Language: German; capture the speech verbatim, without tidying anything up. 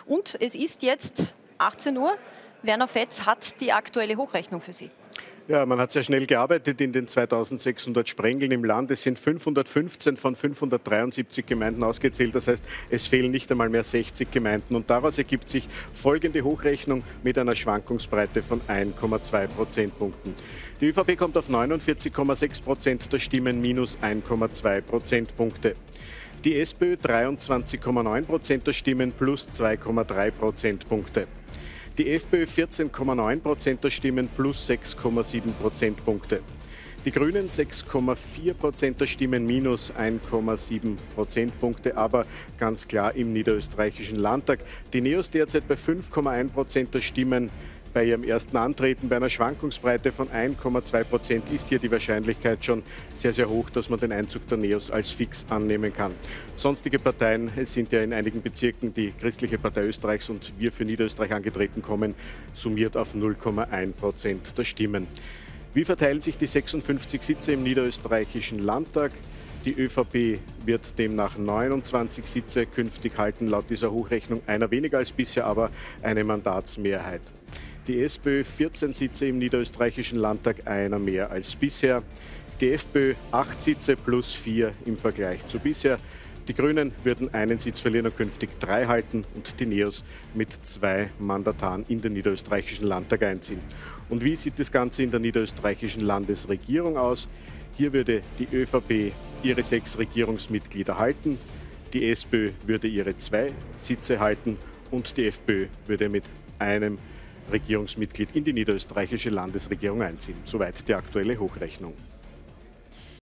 Und es ist jetzt achtzehn Uhr. Werner Fetz hat die aktuelle Hochrechnung für Sie. Ja, man hat sehr schnell gearbeitet in den zweitausendsechshundert Sprengeln im Land. Es sind fünfhundertfünfzehn von fünfhundertdreiundsiebzig Gemeinden ausgezählt. Das heißt, es fehlen nicht einmal mehr sechzig Gemeinden. Und daraus ergibt sich folgende Hochrechnung mit einer Schwankungsbreite von eins Komma zwei Prozentpunkten. Die ÖVP kommt auf neunundvierzig Komma sechs Prozent der Stimmen, minus eins Komma zwei Prozentpunkte. Die SPÖ dreiundzwanzig Komma neun Prozent der Stimmen, plus zwei Komma drei Prozentpunkte. Die FPÖ vierzehn Komma neun Prozent der Stimmen, plus sechs Komma sieben Prozentpunkte. Die Grünen sechs Komma vier Prozent der Stimmen, minus eins Komma sieben Prozentpunkte, aber ganz klar im niederösterreichischen Landtag. Die NEOS derzeit bei fünf Komma eins Prozent der Stimmen. Bei ihrem ersten Antreten bei einer Schwankungsbreite von eins Komma zwei Prozent ist hier die Wahrscheinlichkeit schon sehr, sehr hoch, dass man den Einzug der NEOS als fix annehmen kann. Sonstige Parteien, es sind ja in einigen Bezirken die Christliche Partei Österreichs und Wir für Niederösterreich angetreten, kommen summiert auf null Komma eins Prozent der Stimmen. Wie verteilen sich die sechsundfünfzig Sitze im niederösterreichischen Landtag? Die ÖVP wird demnach neunundzwanzig Sitze künftig halten, laut dieser Hochrechnung einer weniger als bisher, aber eine Mandatsmehrheit. Die SPÖ vierzehn Sitze im niederösterreichischen Landtag, einer mehr als bisher. Die FPÖ acht Sitze plus vier im Vergleich zu bisher. Die Grünen würden einen Sitz verlieren und künftig drei halten und die NEOS mit zwei Mandataren in den niederösterreichischen Landtag einziehen. Und wie sieht das Ganze in der niederösterreichischen Landesregierung aus? Hier würde die ÖVP ihre sechs Regierungsmitglieder halten, die SPÖ würde ihre zwei Sitze halten und die FPÖ würde mit einem Regierungsmitglied in die niederösterreichische Landesregierung einziehen. Soweit die aktuelle Hochrechnung.